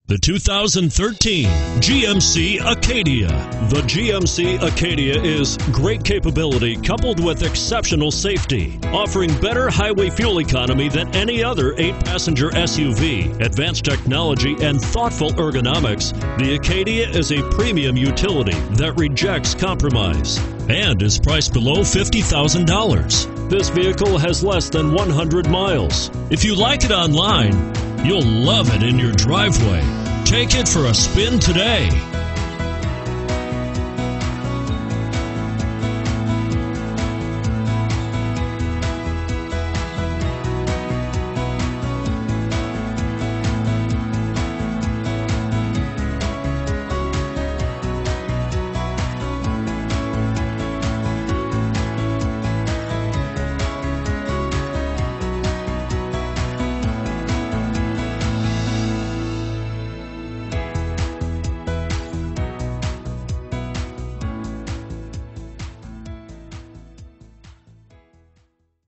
The 2013 GMC Acadia. The GMC Acadia is great capability coupled with exceptional safety, offering better highway fuel economy than any other 8-passenger SUV. Advanced technology and thoughtful ergonomics, the Acadia is a premium utility that rejects compromise and is priced below $50,000. This vehicle has less than 100 miles. If you like it online, you'll love it in your driveway. Take it for a spin today.